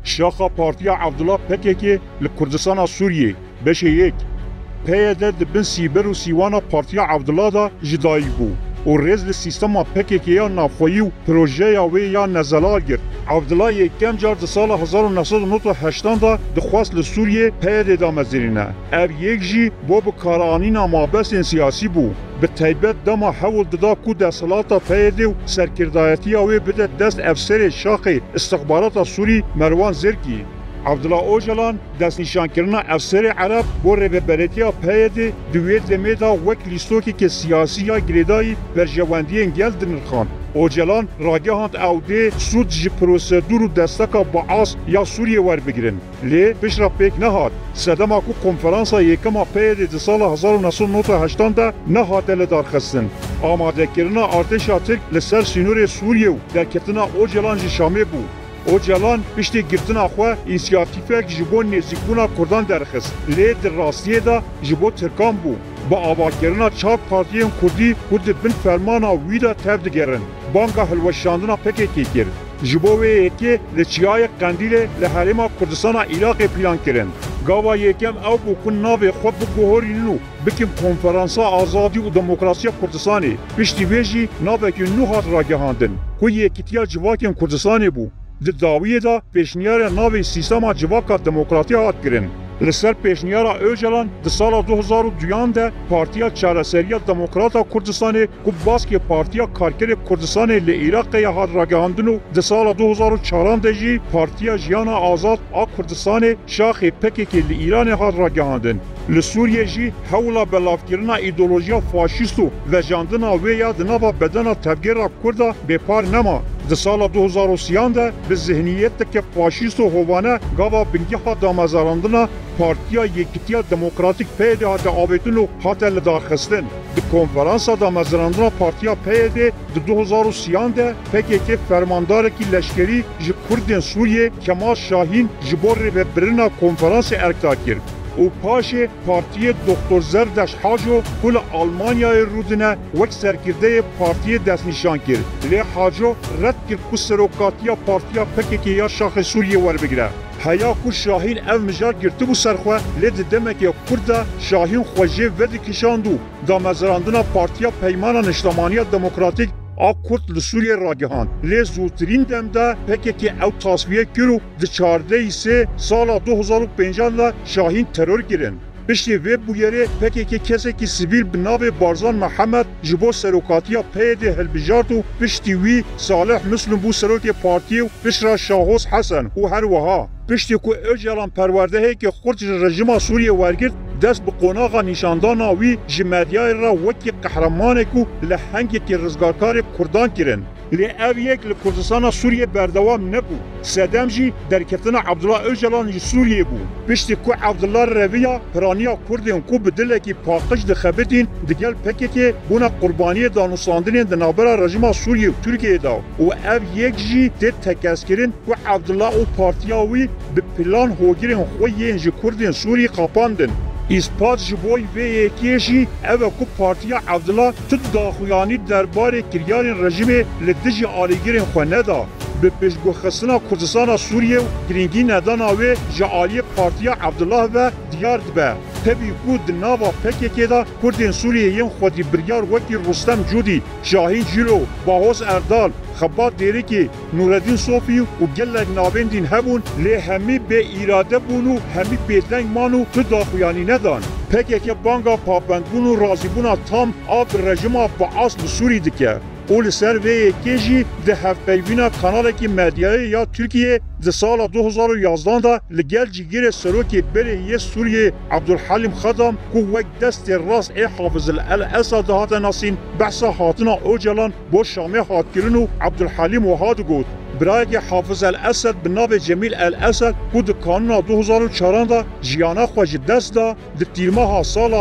شاخا پارتیا عبدالله پککی لکردستان سوریه بشه یک پیاده دبن سیبر و سیوانا پارتیا عبدالله دا جدایی بو و رز لسیستما پککی یا نافویی و پروژه یا وی یا نزلال گرد. عبدالله یکم جار ده سال 1980 دا دخواست لسوریه پیاده دا مزرینه. او یک جی بو بکارانین مابسین سیاسی بو. به تایبت دما حول ددا کو دستلاتا پیاده و سرکردایتی اوی بده دست افسر شاخ استخبارات سوری مروان زرکی. عبدالله اوجلان دست نشان کردن افسر عرب با رهبریتی پیاده دوید لمیدا وک لیستوکی که سیاسی یا گریدایی برجواندی انگل دنرخان. اوجلان راگهاند اوده سود جی پروسیدور و دستکا باعث یا سوریه ور بگیرن. لی بشرا پیک نهاد. صدما کو کنفرانسا یکما پیاده ده سال 1980 دا نهاد لدار خستن. آماده کردن ارتشا ترک لسر سینور سوریه و در کتنا اوجلان جی شامه بو. اوجلان پشتی گرتنا خو اینسیاتیفک جبو نزیکونا کردان درخست. لی در راستیه دا جبو ترکان بو. با آواکرنا چاپ پارتیین کردی کد بن فرمانا ویدا تبد گرن. بانگا هلوشاندنا پککی کرد. جبو یکی لچیای قندیل لحرما کردستان عراق پلان کرن. گاوا یکم او بکن ناو خود بگوهرینو بکم کنفرانسا آزادی و دموکراسی کردستانی. پشتی ویجی ناو که نوهات راگهاندن. کوی یکیتیا جواکن کردستانی بو. د داویه دا پیشنیار ناوی سیستما جواکا دموکراتی هات کرن. لسر پیشنیارا اوجلان د سال 2002 ده پارتیا چارەسەریya دموکراتا کردستانی کو باسکی پارتیا کارگر کردستانی ل عراق یا هات راگهاندن و د سال 2004 ده جی پارتیا جیانا آزاد آ کردستانی شاخ پککی ل ایران هات راگهاندن. ل سوریه جی حولا بلافکرنا ایدئولوژیا فاشیست و وجاندنا و یا د نوا بدنا تفگیرا کردا بپار نما. د سال 2030 ده به ذهنیت که فاشیست و هوانه گاوا بنگی ها دامزاراندنا پارتیا یکیتیا دموکراتیک پیده ها ده آبیتون و ها ده لداخستن. د کنفرانسا دامزاراندنا پارتیا پیده د 2030 ده پککی فرماندار کی لشکری جی کردین سوریه کمال شاهین جبور به برنا کنفرانس ارکتا کرد. او پاشه پارتی دکتر زردش حاجو کل آلمانیای رودنه وک سرکرده پارتی دست نشان کرد. لی حاجو رد کرد که سروکاتیا پارتیا پککی یا شاخ سوریه ور بگیره. هیا کو شاهین او مجار گرته بو سرخواه لید دمک یا کرده شاهین خوژه ودی کشاندو دامزراندنا پارتیا پیمان نشتمانی دموکراتیک آ کرد لسوریه راگهاند. لی زودترین دمده پککی او تصویه کرو ده 14 سال 2005 دا شاهین ترور گیرن. پشتی ویب بویره پککی کسی که سیویل بناو بارزان محمد جبو سروکاتیا پیده هلبجارتو پشتی وی صالح مسلم بو سروک پارتی و پشرا شاهوس حسن و هر وها. پشتی که اوجلان پرورده هی که خورج رژیم سوریه ورگرد دست به قناغا نشاندانا وی جمعیای را وکی قهرمانه کو لحنگی که رزگارکار کردان کرن. لی او یک لکردستان سوریه بردوام نبو. سدم جی در کتنا عبدالله اوجلان جی سوریه بو. پشتی کو عبدالله رویا پرانیا کردین کو بدله کی پاقش دخبتین دگل پکی که بونا قربانی دانوساندنین دنابرا رژیم سوریه و ترکیه دا. و او یک جی ده تکس کرن کو عبدالله او پارتیاوی به پلان هوگیرین خویین جی کردین سوریه قاپاندن. İspat jiboy ve yekişi eve ku partiya Abdullah tut daxuyani derbare kiryarın rejimi lediji aligirin xweneda. Bi pêşgoxistina Kurdistana Suriye giringî nedana ve ji aliyê partiya Abdullah ve diyar dibe. Tevî ku di nava PKK da Kurdên Sûriyeyên xwedî biryar wekî Rustem Cudî, Şahin Cîlo, Bahos Erdal, Xebat Dêrikê, Nureddin Sofî û gelek navên dîn hebûn lê hemî bê îrade bûn û hemî bêdeng man û tu daxuyanî nedan. PKK banga papendbûn û razîbûna tam a bi rejima Baas li Sûrî dike. O li ser vê yekê jî di hevpeyvîna kanalekî medyayê ya Tirkiye di sala 2011 da li gel cîgirê serokê Berê yê Sûriyê Abdulhalim Xedam ku wek destê rast ê Hafizil el-Esad hate nasîn behsa hatina Öcalan bo Şamê hatkirin û Abdulhalim wiha digot. Birayekî Hafiz el-Esad bi navê Cemîl el-Esad ku di kanûna 2004 da jiyana xwe ji dest da di tîrmeha sala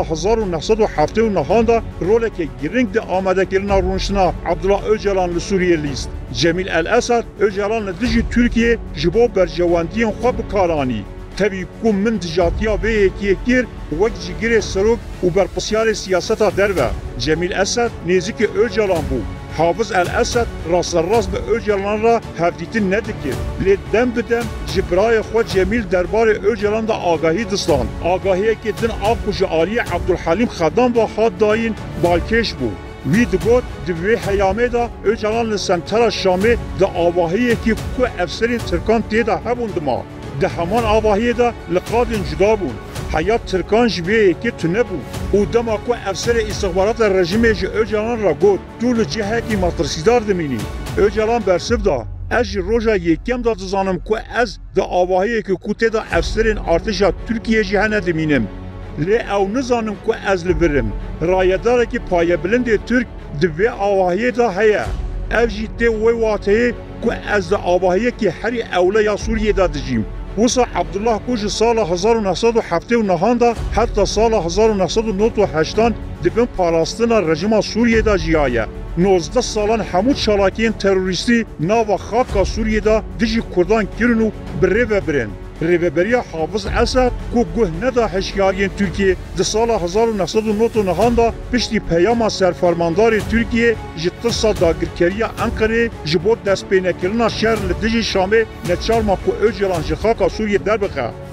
1979 da rolekê giring di amadekirina rûniştina Abdullah Öcalan li Sûriyê lîst. Cemîl el-Esad Öcalan li dijî Tirkiye ji bo berjewendiyên xwe bikaranî. Tevî ku min dijatiya vê yekiyê kir wek jîgirê serok û berpisyarê siyaseta derve. Cemîl Esad nêzîkî Öcalan bû. حافظ الاسد راس راست به اوجلان را هفدیتین ندکر لی دم بدم جبرای خود جمیل دربار اوجلان دا آگاهی دستان آگاهی که دن آبکوش آلی عبدالحلیم خدام با خاد داین بالکش بود وی دگوت دوی حیامه دا اوجلان لسنتر شامه دا آواهی که کو افسرین ترکان تیدا هبوند ما ده همان آواهی دا لقادن جدا بون حیات ترکان جویه که تو نبود او دما کو افسر استخبارات رژیم جی اوجلان را گوت طول جهه که مطرسیدار دمینی اوجلان برسف دا از روژا یکم دا دزانم که از دا آواهی که کوته دا افسرین ارتشا ترکیه جهه ندمینم لی او نزانم که از لبرم رایداره که پایه بلند ترک دوی آواهی دا هیا او جیده وی واته که از دا آواهی که هری اوله یا سوریه دا دجیم وسا عبدالله کوش سال 1979 دا حتی سال 1998 دبن پاراستن رژیم سوریه دا جیایه 19 سالان همون چالاکین تروریستی ناو خاکا سوریه دا دیجی کردان کرنو بره و برن ریوبریا حافظ اسد کو گوه ندا هشیارین ترکیه د سال 1999 دا پشتی پیاما سرفرماندار ترکیه جترسا داگرکریا انقره جبود دست پینکرنا شهر لدیجی شامه نچارما کو اوجلان جخاکا سوریه در بخه